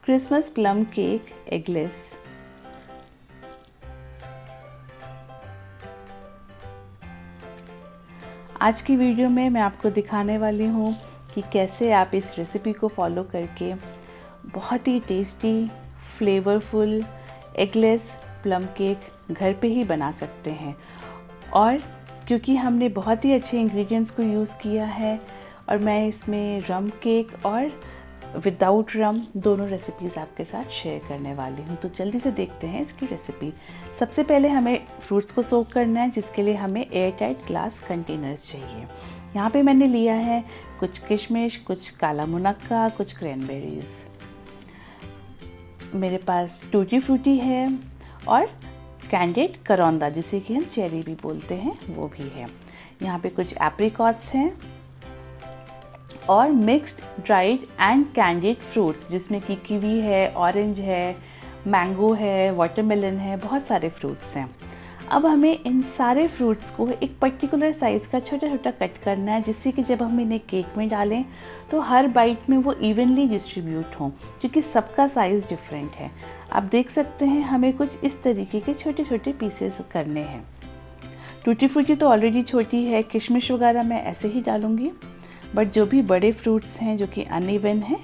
Christmas plum cake eggless. आज की video में मैं आपको दिखाने वाली हूँ कि कैसे आप इस रेसिपी को फॉलो करके बहुत ही tasty flavourful eggless plum cake घर पे ही बना सकते हैं। और क्योंकि हमने बहुत ही अच्छे इंग्रेडिएंट्स को यूज़ किया है और मैं इसमें रम केक और विदाउट रम दोनों रेसिपीज़ आपके साथ शेयर करने वाली हूँ। तो जल्दी से देखते हैं इसकी रेसिपी। सबसे पहले हमें फ्रूट्स को सोक करना है, जिसके लिए हमें एयर टाइट ग्लास कंटेनर्स चाहिए। यहाँ पे मैंने लिया है कुछ किशमिश, कुछ काला मुनक्का, कुछ क्रैनबेरीज़, मेरे पास टूटी फ्रूटी है और कैंडिड करौंदा जिसे कि हम चेरी भी बोलते हैं वो भी है। यहाँ पे कुछ एप्रिकॉट्स हैं और mixed dried and candied fruits जिसमें कि कीवी है, ऑरेंज है, मैंगो है, वाटरमेलन है, बहुत सारे फ्रूट्स हैं। अब हमें इन सारे फ्रूट्स को एक पर्टिकुलर साइज़ का छोटा छोटा कट करना है, जिससे कि जब हम इन्हें केक में डालें तो हर बाइट में वो इवनली डिस्ट्रीब्यूट हों, क्योंकि सबका साइज़ डिफरेंट है। आप देख सकते हैं हमें कुछ इस तरीके के छोटे छोटे पीसेस करने हैं। टूटी फ्रूटी तो ऑलरेडी छोटी है, किशमिश वगैरह मैं ऐसे ही डालूँगी, बट जो भी बड़े फ्रूट्स हैं जो कि अनइवन हैं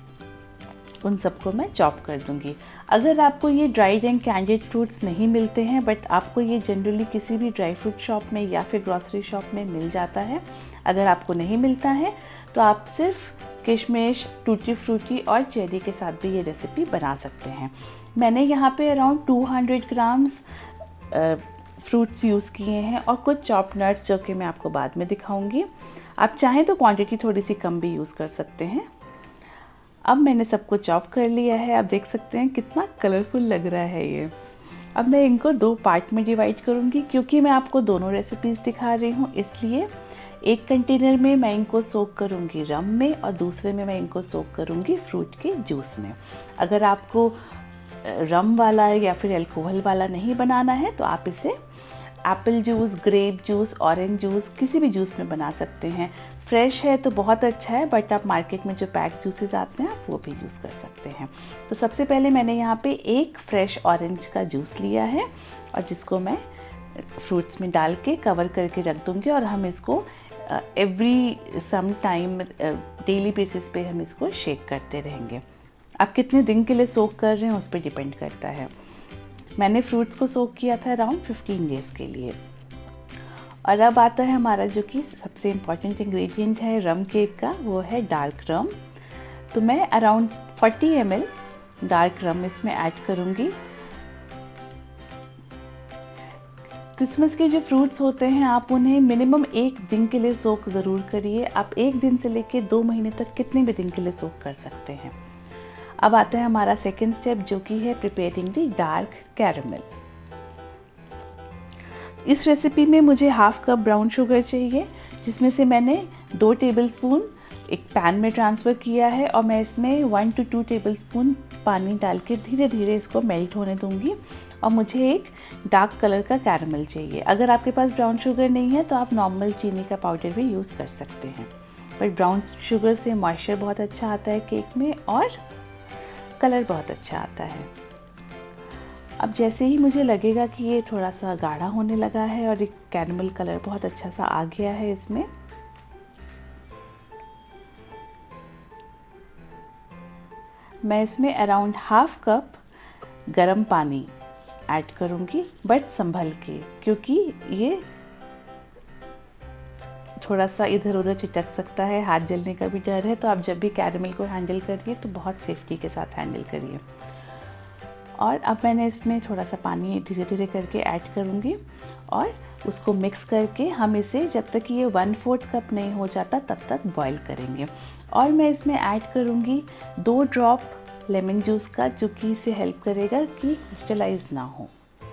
उन सबको मैं चॉप कर दूंगी। अगर आपको ये ड्राइड एंड कैंडिड फ्रूट्स नहीं मिलते हैं, बट आपको ये जनरली किसी भी ड्राई फ्रूट शॉप में या फिर ग्रॉसरी शॉप में मिल जाता है, अगर आपको नहीं मिलता है तो आप सिर्फ किशमिश, टूटी फ्रूटी और चेरी के साथ भी ये रेसिपी बना सकते हैं। मैंने यहाँ पे अराउंड 200 ग्राम्स फ्रूट्स यूज़ किए हैं और कुछ चॉप नट्स जो कि मैं आपको बाद में दिखाऊंगी। आप चाहें तो क्वांटिटी थोड़ी सी कम भी यूज़ कर सकते हैं। अब मैंने सबको चॉप कर लिया है। आप देख सकते हैं कितना कलरफुल लग रहा है ये। अब मैं इनको 2 पार्ट में डिवाइड करूंगी, क्योंकि मैं आपको दोनों रेसिपीज़ दिखा रही हूँ, इसलिए एक कंटेनर में मैं इनको सोक करूँगी रम में और दूसरे में मैं इनको सोक करूँगी फ्रूट के जूस में। अगर आपको रम वाला या फिर अल्कोहल वाला नहीं बनाना है तो आप इसे apple juice, grape juice, orange juice किसी भी जूस में बना सकते हैं। फ्रेश है तो बहुत अच्छा है, बट आप मार्केट में जो पैक जूसेस आते हैं आप वो भी यूज़ कर सकते हैं। तो सबसे पहले मैंने यहाँ पे एक फ्रेश ऑरेंज का जूस लिया है और जिसको मैं फ्रूट्स में डाल के कवर करके रख दूँगी और हम इसको every some time daily basis पे हम इसको शेक करते रहेंगे। आप कितने दिन के लिए सोक कर रहे हैं उस पर डिपेंड करता है। मैंने फ्रूट्स को सोक किया था अराउंड 15 डेज़ के लिए। और अब आता है हमारा जो कि सबसे इम्पॉर्टेंट इंग्रेडिएंट है रम केक का, वो है डार्क रम। तो मैं अराउंड 40 ml डार्क रम इसमें ऐड करूँगी। क्रिसमस के जो फ्रूट्स होते हैं आप उन्हें मिनिमम 1 दिन के लिए सोक ज़रूर करिए। आप 1 दिन से लेके 2 महीने तक कितने भी दिन के लिए सोक कर सकते हैं। अब आता है हमारा सेकेंड स्टेप जो कि है प्रिपेयरिंग द डार्क कैरमल। इस रेसिपी में मुझे हाफ कप ब्राउन शुगर चाहिए, जिसमें से मैंने 2 टेबलस्पून एक पैन में ट्रांसफ़र किया है और मैं इसमें 1 to 2 टेबलस्पून पानी डाल के धीरे धीरे इसको मेल्ट होने दूंगी। और मुझे एक डार्क कलर का कैरमल चाहिए। अगर आपके पास ब्राउन शुगर नहीं है तो आप नॉर्मल चीनी का पाउडर भी यूज़ कर सकते हैं, बट ब्राउन शुगर से मॉइस्चर बहुत अच्छा आता है केक में और कलर बहुत अच्छा आता है। अब जैसे ही मुझे लगेगा कि ये थोड़ा सा गाढ़ा होने लगा है और एक कैरमल कलर बहुत अच्छा सा आ गया है इसमें, मैं इसमें अराउंड हाफ कप गरम पानी ऐड करूँगी, बट संभल के, क्योंकि ये थोड़ा सा इधर उधर चिटक सकता है, हाथ जलने का भी डर है। तो आप जब भी कैरमल को हैंडल करिए तो बहुत सेफ्टी के साथ हैंडल करिए। और अब मैंने इसमें थोड़ा सा पानी धीरे धीरे करके ऐड करूँगी और उसको मिक्स करके हम इसे जब तक ये 1/4 कप नहीं हो जाता तब तक बॉईल करेंगे। और मैं इसमें ऐड करूँगी 2 ड्रॉप लेमन जूस का, जो कि इसे हेल्प करेगा कि क्रिस्टलाइज ना हो।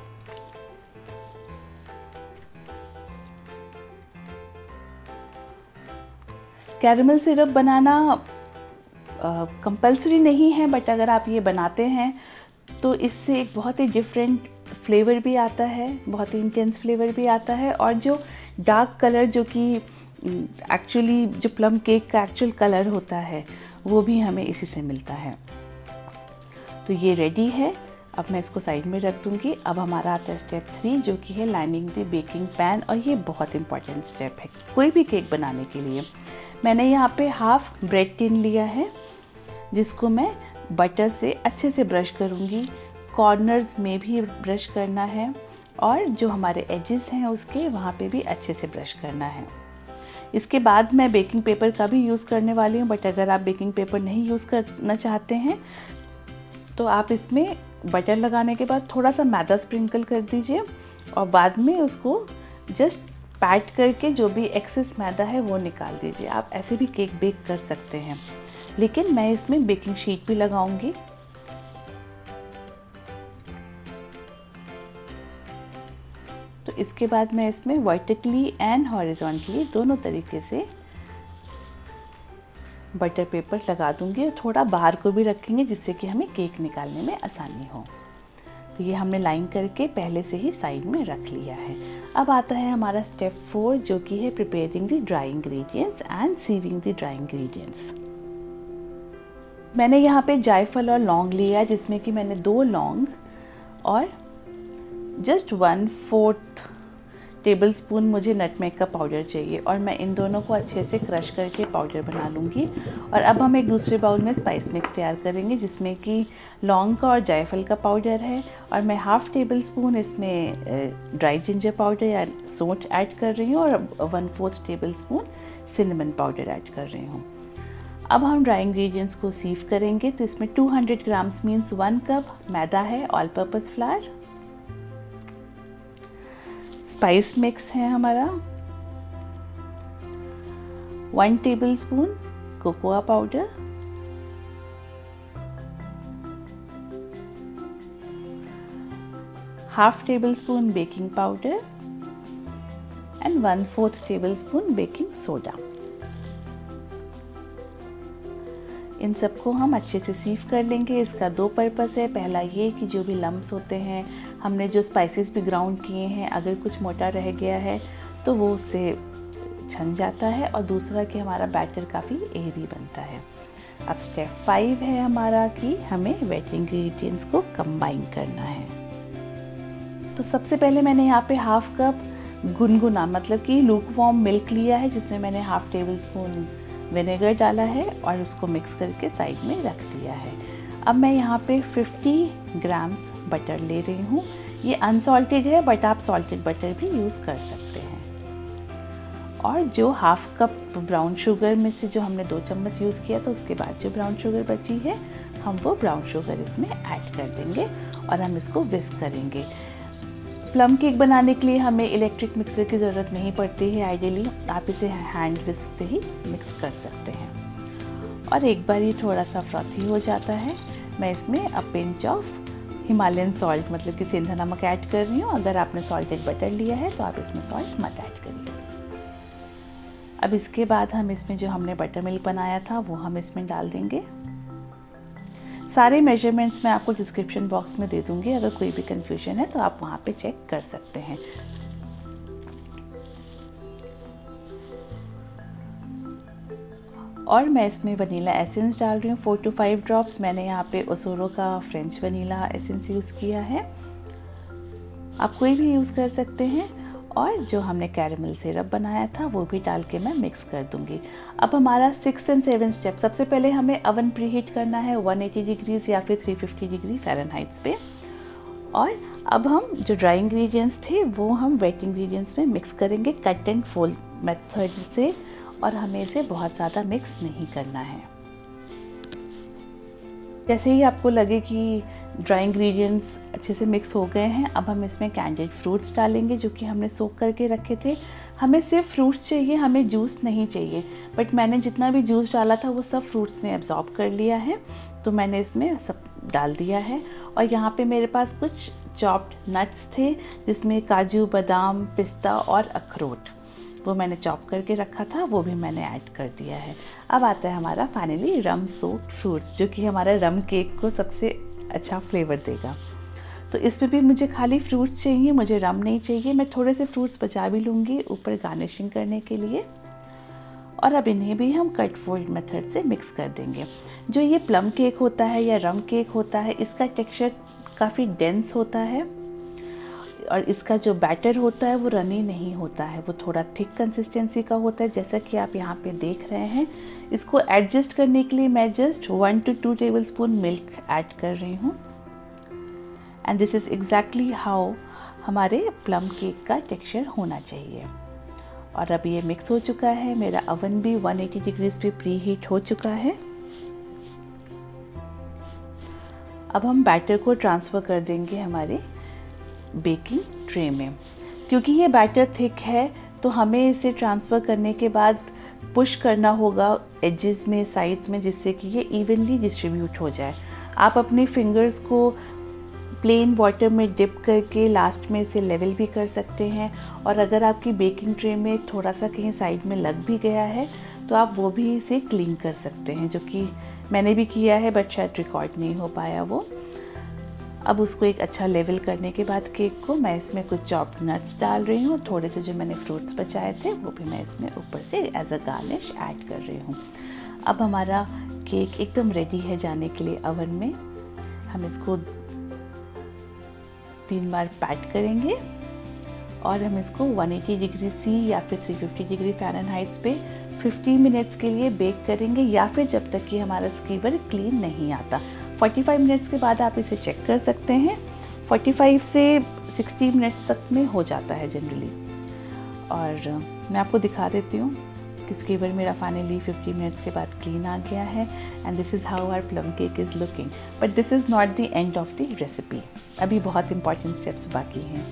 कैरमल सिरप बनाना कंपल्सरी नहीं है, बट अगर आप ये बनाते हैं तो इससे एक बहुत ही डिफरेंट फ्लेवर भी आता है, बहुत ही इंटेंस फ्लेवर भी आता है। और जो डार्क कलर जो कि एक्चुअली जो प्लम केक का एक्चुअल कलर होता है वो भी हमें इसी से मिलता है। तो ये रेडी है। अब मैं इसको साइड में रख दूँगी। अब हमारा आता है स्टेप 3, जो कि है लाइनिंग द बेकिंग पैन, और ये बहुत इंपॉर्टेंट स्टेप है कोई भी केक बनाने के लिए। मैंने यहाँ पे हाफ ब्रेड टिन लिया है, जिसको मैं बटर से अच्छे से ब्रश करूँगी। कॉर्नर्स में भी ब्रश करना है और जो हमारे एजेस हैं उसके वहाँ पे भी अच्छे से ब्रश करना है। इसके बाद मैं बेकिंग पेपर का भी यूज़ करने वाली हूँ, बट अगर आप बेकिंग पेपर नहीं यूज़ करना चाहते हैं तो आप इसमें बटर लगाने के बाद थोड़ा सा मैदा स्प्रिंकल कर दीजिए और बाद में उसको जस्ट पैट करके जो भी एक्सेस मैदा है वो निकाल दीजिए। आप ऐसे भी केक बेक कर सकते हैं, लेकिन मैं इसमें बेकिंग शीट भी लगाऊंगी। तो इसके बाद मैं इसमें वर्टिकली एंड हॉरिजॉन्टली दोनों तरीके से बटर पेपर लगा दूंगी और थोड़ा बाहर को भी रखेंगे, जिससे कि हमें केक निकालने में आसानी हो। तो ये हमने लाइन करके पहले से ही साइड में रख लिया है। अब आता है हमारा स्टेप 4, जो कि है preparing the dry ingredients and sieving the dry ingredients. मैंने यहाँ पे जायफल और लौंग लिया है, जिसमें कि मैंने 2 लौंग और जस्ट 1/4 टेबल स्पून मुझे नटमेग का पाउडर चाहिए, और मैं इन दोनों को अच्छे से क्रश करके पाउडर बना लूँगी। और अब हम एक दूसरे बाउल में स्पाइस मिक्स तैयार करेंगे, जिसमें कि लौंग का और जायफल का पाउडर है, और मैं हाफ़ टेबल स्पून इसमें ड्राई जिंजर पाउडर या सौंठ ऐड कर रही हूँ और 1/4 tablespoon cinnamon powder add कर रही हूँ। अब हम ड्राई इंग्रेडिएंट्स को सीव करेंगे। तो इसमें 200 ग्राम्स मीन्स 1 कप मैदा है, all purpose flour, spice mix है हमारा, 1 tablespoon cocoa powder, half tablespoon baking powder and 1/4 tablespoon baking soda. इन सबको हम अच्छे से सीव कर लेंगे। इसका 2 पर्पस है। पहला ये कि जो भी लम्ब्स होते हैं, हमने जो स्पाइसेस भी ग्राउंड किए हैं, अगर कुछ मोटा रह गया है तो वो उससे छन जाता है, और दूसरा कि हमारा बैटर काफ़ी एयरी बनता है। अब स्टेप 5 है हमारा कि हमें वेट इंग्रेडिएंट्स को कंबाइन करना है। तो सबसे पहले मैंने यहाँ पे हाफ कप गुनगुना मतलब कि लूकवार्म मिल्क लिया है, जिसमें मैंने हाफ टेबल स्पून विनेगर डाला है और उसको मिक्स करके साइड में रख दिया है। अब मैं यहाँ पे 50 ग्राम्स बटर ले रही हूँ। ये अनसॉल्टेड है, बट आप सॉल्टेड बटर भी यूज़ कर सकते हैं। और जो हाफ कप ब्राउन शुगर में से जो हमने 2 चम्मच यूज़ किया, तो उसके बाद जो ब्राउन शुगर बची है हम वो ब्राउन शुगर इसमें ऐड कर देंगे और हम इसको विस्क करेंगे। प्लम केक बनाने के लिए हमें इलेक्ट्रिक मिक्सर की ज़रूरत नहीं पड़ती है। आइडियली आप इसे हैंड विस्क से ही मिक्स कर सकते हैं। और एक बार ये थोड़ा सा फ्रॉथी हो जाता है, मैं इसमें a pinch of Himalayan salt मतलब कि सेंधा नमक ऐड कर रही हूँ। अगर आपने सॉल्टेड बटर लिया है तो आप इसमें सॉल्ट मत ऐड करिए। अब इसके बाद हम इसमें जो हमने बटर मिल्क बनाया था वो हम इसमें डाल देंगे। सारे मेजरमेंट्स मैं आपको डिस्क्रिप्शन बॉक्स में दे दूंगी, अगर कोई भी कंफ्यूजन है तो आप वहाँ पे चेक कर सकते हैं। और मैं इसमें वनीला एसेंस डाल रही हूँ 4 to 5 ड्रॉप्स। मैंने यहाँ पे ओसोरो का फ्रेंच वनीला एसेंस यूज़ किया है, आप कोई भी यूज़ कर सकते हैं। और जो हमने कैरेमल सिरप बनाया था वो भी डाल के मैं मिक्स कर दूंगी। अब हमारा 6 और 7 स्टेप, सबसे पहले हमें अवन प्रीहीट करना है 180 डिग्रीज या फिर 350 डिग्री फ़ारेनहाइट पे। और अब हम जो ड्राई इंग्रेडिएंट्स थे वो हम वेट इंग्रेडिएंट्स में मिक्स करेंगे कट एंड फोल्ड मेथड से, और हमें इसे बहुत ज़्यादा मिक्स नहीं करना है। जैसे ही आपको लगे कि ड्राई इंग्रेडिएंट्स अच्छे से मिक्स हो गए हैं, अब हम इसमें कैंडिड फ्रूट्स डालेंगे जो कि हमने सोक करके रखे थे। हमें सिर्फ फ्रूट्स चाहिए, हमें जूस नहीं चाहिए, बट मैंने जितना भी जूस डाला था वो सब फ्रूट्स ने एब्जॉर्ब कर लिया है, तो मैंने इसमें सब डाल दिया है। और यहाँ पे मेरे पास कुछ चॉप्ड नट्स थे, जिसमें काजू, बादाम, पिस्ता और अखरोट, वो मैंने चॉप करके रखा था, वो भी मैंने ऐड कर दिया है। अब आता है हमारा फाइनली रम सोक्ड फ्रूट्स, जो कि हमारा रम केक को सबसे अच्छा फ्लेवर देगा। तो इसमें भी मुझे खाली फ्रूट्स चाहिए, मुझे रम नहीं चाहिए। मैं थोड़े से फ्रूट्स बचा भी लूँगी ऊपर गार्निशिंग करने के लिए। और अब इन्हें भी हम कट फोल्ड मेथड से मिक्स कर देंगे। जो ये प्लम केक होता है या रम केक होता है, इसका टेक्सचर काफ़ी डेंस होता है और इसका जो बैटर होता है वो रनी नहीं होता है, वो थोड़ा थिक कंसिस्टेंसी का होता है, जैसा कि आप यहाँ पे देख रहे हैं। इसको एडजस्ट करने के लिए मैं just 1 to 2 tablespoon milk add कर रही हूँ। And this is exactly how हमारे प्लम केक का टेक्सचर होना चाहिए। और अब ये मिक्स हो चुका है, मेरा ओवन भी 180 डिग्रीज पे प्री हीट हो चुका है। अब हम बैटर को ट्रांसफ़र कर देंगे हमारे बेकिंग ट्रे में। क्योंकि ये बैटर थिक है तो हमें इसे ट्रांसफ़र करने के बाद पुश करना होगा एजेस में, साइड्स में, जिससे कि ये इवनली डिस्ट्रीब्यूट हो जाए। आप अपने फिंगर्स को प्लेन वाटर में डिप करके लास्ट में इसे लेवल भी कर सकते हैं। और अगर आपकी बेकिंग ट्रे में थोड़ा सा कहीं साइड में लग भी गया है तो आप वो भी इसे क्लीन कर सकते हैं, जो कि मैंने भी किया है बट शायद रिकॉर्ड नहीं हो पाया वो। अब उसको एक अच्छा लेवल करने के बाद केक को मैं इसमें कुछ चॉप्ड नट्स डाल रही हूँ, थोड़े से जो मैंने फ्रूट्स बचाए थे वो भी मैं इसमें ऊपर से एज अ गार्निश ऐड कर रही हूँ। अब हमारा केक एकदम रेडी है जाने के लिए ओवन में। हम इसको 3 बार पैट करेंगे और हम इसको 180 डिग्री सी या फिर 350 डिग्री फ़ारेनहाइट पे 50 मिनट्स के लिए बेक करेंगे, या फिर जब तक कि हमारा स्कीवर क्लीन नहीं आता। 45 मिनट्स के बाद आप इसे चेक कर सकते हैं। 45 से 60 मिनट्स तक में हो जाता है जनरली। और मैं आपको दिखा देती हूँ कि स्कीवर मेरा फाइनली 50 मिनट्स के बाद क्लीन आ गया है। And this is how our plum cake is looking. But this is not the end of the recipe, अभी बहुत इंपॉर्टेंट स्टेप्स बाकी हैं।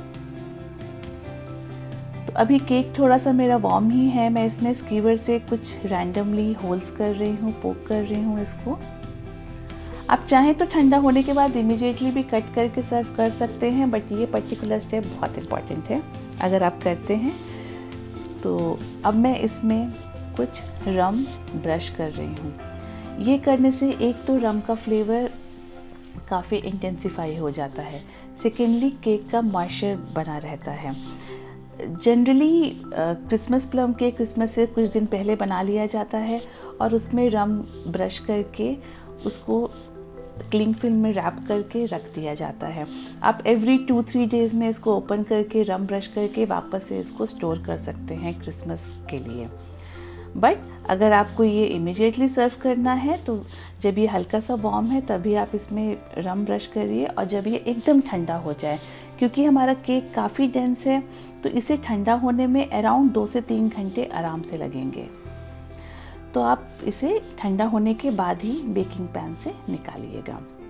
तो अभी केक थोड़ा सा मेरा वार्म ही है, मैं इसमें स्कीवर से कुछ रैंडमली होल्स कर रही हूँ, पोक कर रही हूँ इसको। आप चाहें तो ठंडा होने के बाद इमीडिएटली भी कट करके सर्व कर सकते हैं, बट ये पर्टिकुलर स्टेप बहुत इम्पॉर्टेंट है अगर आप करते हैं। तो अब मैं इसमें कुछ रम ब्रश कर रही हूँ। ये करने से एक तो रम का फ्लेवर काफ़ी इंटेंसिफाई हो जाता है, सेकेंडली केक का मॉइस्चर बना रहता है। Generally Christmas plum cake Christmas से कुछ दिन पहले बना लिया जाता है और उसमें रम ब्रश करके उसको क्लिंग फिल्म में रैप करके रख दिया जाता है। आप एवरी 2-3 डेज़ में इसको ओपन करके रम ब्रश करके वापस से इसको स्टोर कर सकते हैं क्रिसमस के लिए। बट अगर आपको ये इमीडिएटली सर्व करना है तो जब ये हल्का सा वार्म है तभी आप इसमें रम ब्रश करिए, और जब ये एकदम ठंडा हो जाए, क्योंकि हमारा केक काफ़ी डेंस है तो इसे ठंडा होने में अराउंड 2 से 3 घंटे आराम से लगेंगे। तो आप इसे ठंडा होने के बाद ही बेकिंग पैन से निकालिएगा।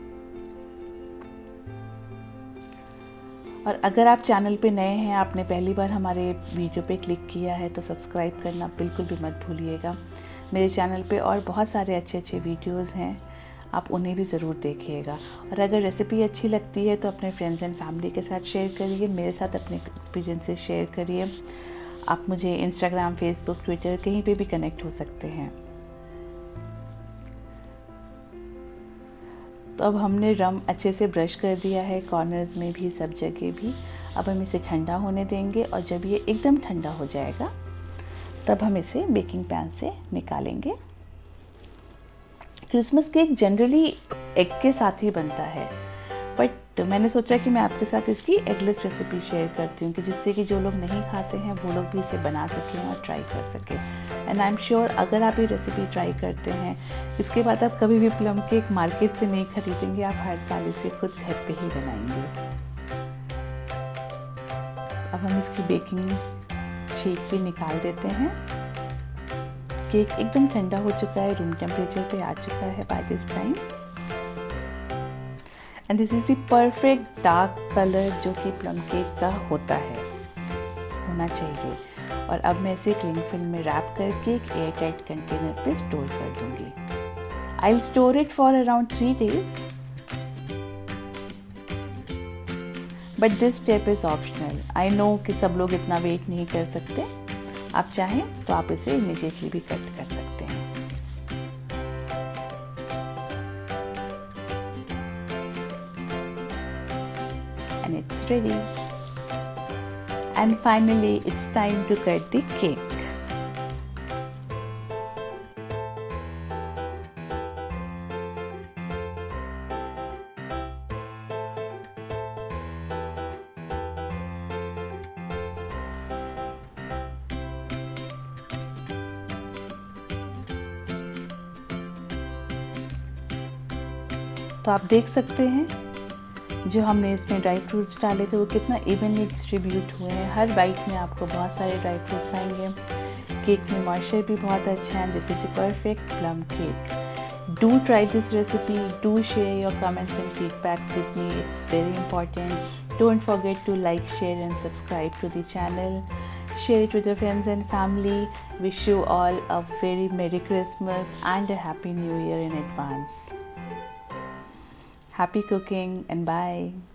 और अगर आप चैनल पे नए हैं, आपने पहली बार हमारे वीडियो पे क्लिक किया है तो सब्सक्राइब करना बिल्कुल भी मत भूलिएगा। मेरे चैनल पे और बहुत सारे अच्छे अच्छे वीडियोस हैं, आप उन्हें भी ज़रूर देखिएगा। और अगर रेसिपी अच्छी लगती है तो अपने फ्रेंड्स एंड फैमिली के साथ शेयर करिए, मेरे साथ अपने एक्सपीरियंसेस शेयर करिए। आप मुझे इंस्टाग्राम, फेसबुक, ट्विटर कहीं पे भी कनेक्ट हो सकते हैं। तो अब हमने रम अच्छे से ब्रश कर दिया है, कॉर्नर्स में भी, सब जगह भी। अब हम इसे ठंडा होने देंगे और जब ये एकदम ठंडा हो जाएगा तब हम इसे बेकिंग पैन से निकालेंगे। क्रिसमस केक जनरली एग के साथ ही बनता है, बट मैंने सोचा कि मैं आपके साथ इसकी एगलेस रेसिपी शेयर करती हूँ कि जिससे कि जो लोग नहीं खाते हैं वो लोग भी इसे बना सकें और ट्राई कर सकें। एंड आई एम श्योर अगर आप ये रेसिपी ट्राई करते हैं, इसके बाद आप कभी भी प्लम केक मार्केट से नहीं खरीदेंगे, आप हर साल इसे खुद घर पे ही बनाएंगे। अब हम इसकी बेकिंग शीट भी निकाल देते हैं। केक एकदम ठंडा हो चुका है, रूम टेम्परेचर पे आ चुका है by this time. And this is the perfect dark colour जो कि प्लम केक का होता है, होना चाहिए। और अब मैं इसे क्लिंग फिल्म में रैप करके एक एयर टाइट कंटेनर पे स्टोर कर दूंगी। I will store it for around 3 days, but this step is optional. I know कि सब लोग इतना वेट नहीं कर सकते, आप चाहें तो आप इसे इमीडिएटली भी कट कर सकते हैं। And it's ready. And finally, it's time to cut the cake. तो आप देख सकते हैं जो हमने इसमें ड्राई फ्रूट्स डाले थे वो कितना इवनली डिस्ट्रीब्यूट हुए हैं। हर बाइट में आपको बहुत सारे ड्राई फ्रूट्स आएंगे। केक में मॉइस्चर भी बहुत अच्छा है। This is the perfect plum cake. Do try this recipe. Do share your comments and feedbacks with me. It's very important. Don't forget to like, share and subscribe to the channel. Share it with your friends and family. Wish you all a very Merry Christmas and a Happy New Year in advance. Happy cooking and bye.